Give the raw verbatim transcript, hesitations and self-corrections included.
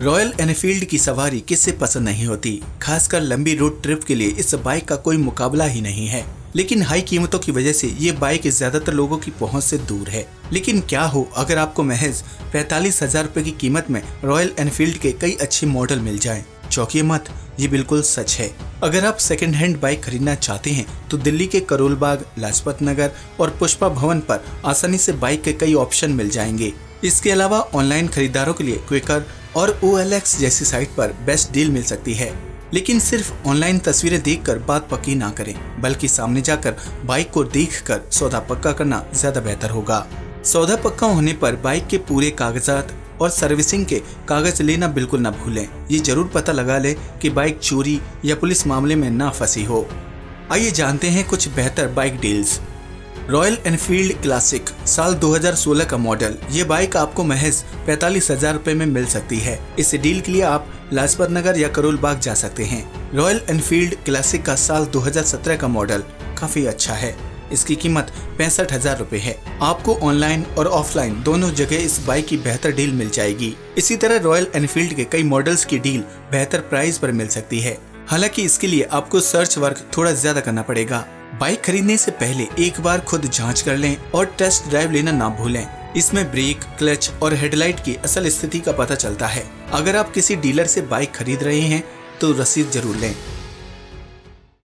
Royal Enfield की सवारी किससे पसंद नहीं होती। खासकर लंबी रोड ट्रिप के लिए इस बाइक का कोई मुकाबला ही नहीं है। लेकिन हाई कीमतों की वजह से ये बाइक ज्यादातर लोगों की पहुंच से दूर है। लेकिन क्या हो अगर आपको महज पैंतालीस हजार रुपए की कीमत में रॉयल एनफील्ड के कई अच्छे मॉडल मिल जाएं। चौंकिए मत, ये बिल्कुल सच है। अगर आप सेकंड हैंड बाइक खरीदना चाहते हैं तो दिल्ली के करोल बाग, लाजपत नगर और पुष्पा भवन पर आसानी से बाइक के कई ऑप्शन मिल जाएंगे। इसके अलावा ऑनलाइन खरीदारों के लिए क्विकर और ओ एल एक्स जैसी साइट पर बेस्ट डील मिल सकती है। लेकिन सिर्फ ऑनलाइन तस्वीरें देखकर बात पक्की ना करें, बल्कि सामने जाकर बाइक को देखकर सौदा पक्का करना ज्यादा बेहतर होगा। सौदा पक्का होने पर बाइक के पूरे कागजात और सर्विसिंग के कागज लेना बिल्कुल ना भूलें। ये जरूर पता लगा लें कि बाइक चोरी या पुलिस मामले में ना फंसी हो। आइए जानते हैं कुछ बेहतर bike deals. Royal Enfield Classic साल दो हज़ार सोलह का मॉडल। ये बाइक आपको महज पैंतालीस हजार रुपए में मिल सकती है। इस डील के लिए आप लाजपत नगर या करोल बाग जा सकते हैं। रॉयल एनफील्ड क्लासिक का साल दो हज़ार सत्रह का मॉडल काफी अच्छा है। इसकी कीमत पैंसठ हजार रूपए है। आपको ऑनलाइन और ऑफलाइन दोनों जगह इस बाइक की बेहतर डील मिल जाएगी। इसी तरह रॉयल एनफील्ड के कई मॉडल्स की डील बेहतर प्राइस पर मिल सकती है। हालांकि इसके लिए आपको सर्च वर्क थोड़ा ज्यादा करना पड़ेगा। बाइक खरीदने से पहले एक बार खुद जांच कर लें और टेस्ट ड्राइव लेना ना भूलें। इसमें ब्रेक, क्लच और हेडलाइट की असल स्थिति का पता चलता है। अगर आप किसी डीलर से बाइक खरीद रहे हैं तो रसीद जरूर लें।